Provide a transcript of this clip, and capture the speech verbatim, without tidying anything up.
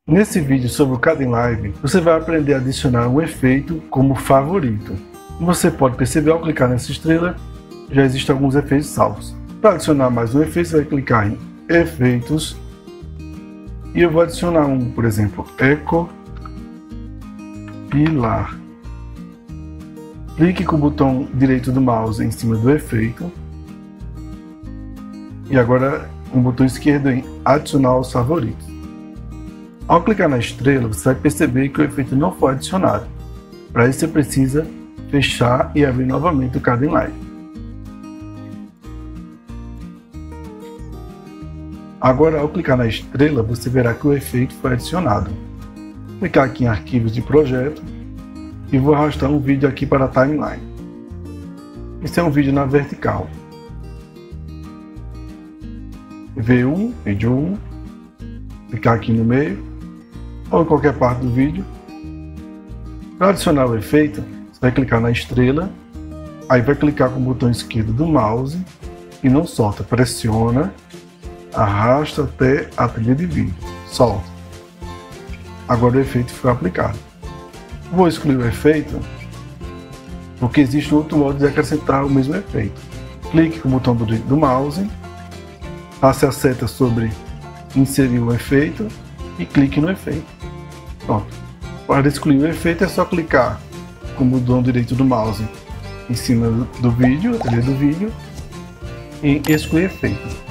Nesse vídeo sobre o Kdenlive, você vai aprender a adicionar um efeito como favorito. Como você pode perceber, ao clicar nessa estrela, já existem alguns efeitos salvos. Para adicionar mais um efeito, você vai clicar em Efeitos. E eu vou adicionar um, por exemplo, Eco Pilar. Clique com o botão direito do mouse em cima do efeito. E agora com o botão esquerdo em Adicionar aos favoritos. Ao clicar na estrela, você vai perceber que o efeito não foi adicionado. Para isso você precisa fechar e abrir novamente o Kdenlive. Agora, ao clicar na estrela, você verá que o efeito foi adicionado. Vou clicar aqui em Arquivos de Projeto e vou arrastar um vídeo aqui para a timeline. Esse é um vídeo na vertical. V um, vídeo um, clicar aqui no meio ou em qualquer parte do vídeo. Para adicionar o efeito, você vai clicar na estrela, aí vai clicar com o botão esquerdo do mouse e não solta, pressiona, arrasta até a trilha de vídeo, solta. Agora o efeito foi aplicado. Vou excluir o efeito, porque existe outro modo de acrescentar o mesmo efeito. Clique com o botão direito do mouse, passe a seta sobre inserir o efeito e clique no efeito. Pronto. Para excluir o efeito é só clicar com o botão direito do mouse em cima do vídeo, a trilha do vídeo, e excluir efeito.